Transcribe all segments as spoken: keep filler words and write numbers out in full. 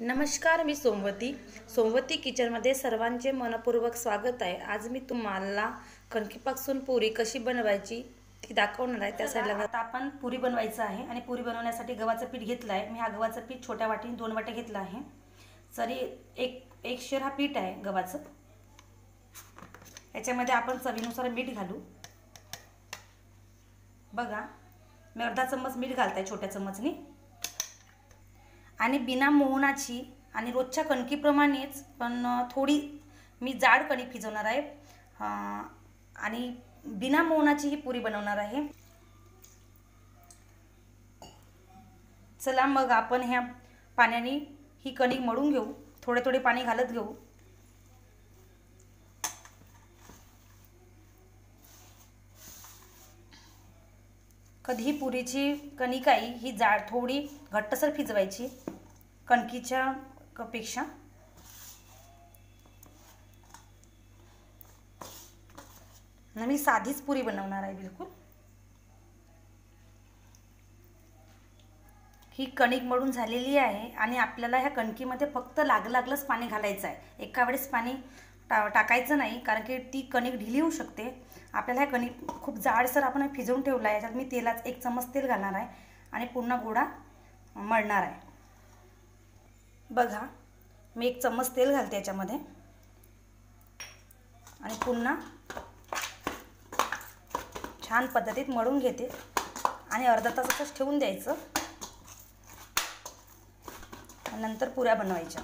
नमस्कार, मी सोमवती. सोमवती किचनमध्ये सर्वांचे मनपूर्वक स्वागत आहे. आज मी तुम्हाला कणकीपासून पुरी कशी बनवायची ती दाखवणार आहे. त्यासाठी आता आपण पुरी बनवायचं आहे आणि पुरी बनवण्यासाठी गव्हाचं पीठ घेतलं आहे. मी हा गव्हाचं पीठ छोट्या वाटीने दोन वाट्या घेतलं आहे. सरी एक एक शेर हा पीठ आहे गव्हाचं. याच्यामध्ये आपण चवीनुसार मीठ घालू. बघा, मी अर्धा चम्मच मीठ घालते छोट्या चम्मचनी. आणि बिना मोहनाची आणि रोजच्या कणकीप्रमाणेच पण थोडी मी जाड कणिक भिजवणार आहे आणि बिना मोहनाची ही पुरी बनवणार आहे. चला मग आपण ह्या पाण्याने ही कणिक मळून घेऊ. थोडे थोडे पाणी घालत घेऊ. कधी पुरीची कणिक आहे ही जाड थोडी घट्टसर भिजवायची कणकीच्या पेक्षा. मी साधीच पुरी बनवणार आहे बिलकुल. ही कणिक मळून झालेली आहे आणि आपल्याला ह्या कणकीमध्ये फक्त लाग लागलंच पाणी घालायचं आहे. एका वेळेस पाणी टा टाकायचं नाही, कारण की ती कणिक ढिली होऊ शकते. आपल्याला ह्या कणिक खूप जाडसर आपण भिजवून ठेवला आहे. याच्यात मी तेलात एक चम्मच तेल घालणार आहे आणि पुन्हा गोळा मळणार आहे. बघा, मी एक चम्मच तेल घालते याच्यामध्ये आणि पुन्हा छान पद्धतीत मळून घेते आणि अर्धा तासच ठेवून द्यायचं. नंतर पुऱ्या बनवायच्या.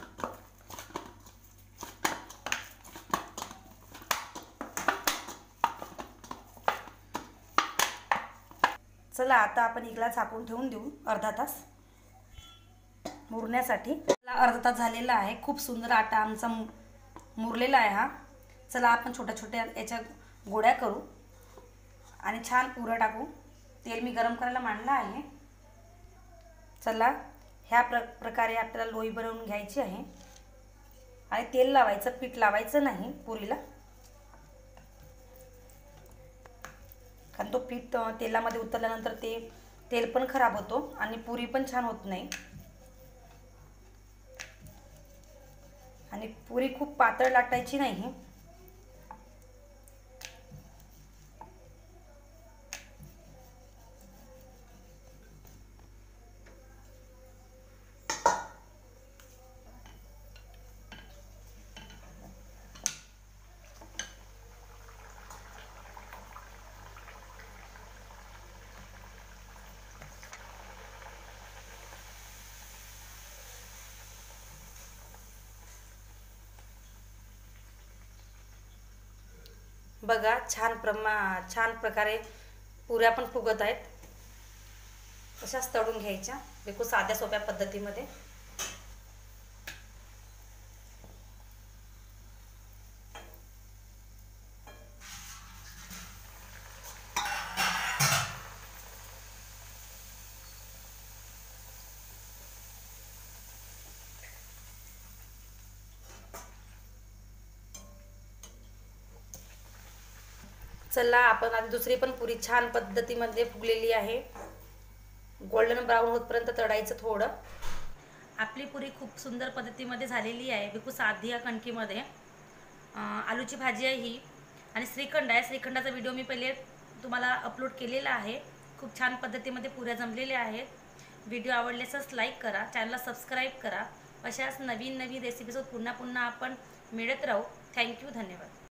चला आता आपण इकडला झाकून ठेवून देऊ अर्धा तास मुरण्यासाठी. अर्धा तास झालेला आहे. खूप सुंदर आटा आमचा मुरलेला आहे हा. चला आपण छोट्या छोट्या याच्या गोळ्या करू आणि छान पुऱ्या टाकू. तेल मी गरम करायला मांडलं आहे. चला ह्या प्र प्रकारे आपल्याला लोई बनवून घ्यायची आहे आणि तेल लावायचं, पीठ लावायचं नाही पुरीला, कारण तो पीठ तेलामध्ये उतरल्यानंतर ते तेल पण खराब होतो आणि पुरी पण छान होत नाही. आणि पुरी खूप पातळ लाटायची नाही. बघा, छान प्रमा छान प्रकारे पुऱ्या पण फुगत आहेत. अशाच तळून घ्यायच्या बिलकुल साध्या सोप्या पद्धतीमध्ये. चला आपण आता दुसरी पण पुरी छान पद्धतीमध्ये फुगलेली आहे. गोल्डन ब्राऊन होतपर्यंत तळायचं थोडं. आपली पुरी खूप सुंदर पद्धतीमध्ये झालेली आहे. बिलकुल साधी या कणकीमध्ये. आलूची भाजी आहे ही आणि श्रीखंड आहे. श्रीखंडाचा व्हिडिओ मी पहिले तुम्हाला अपलोड केलेला आहे. खूप छान पद्धतीमध्ये पुऱ्या जमलेल्या आहेत. व्हिडिओ आवडल्यास लाईक करा, चॅनलला सबस्क्राईब करा. अशाच नवीन नवीन रेसिपीसोबत पुन्हा पुन्हा आपण मिळत राहू. थँक्यू, धन्यवाद.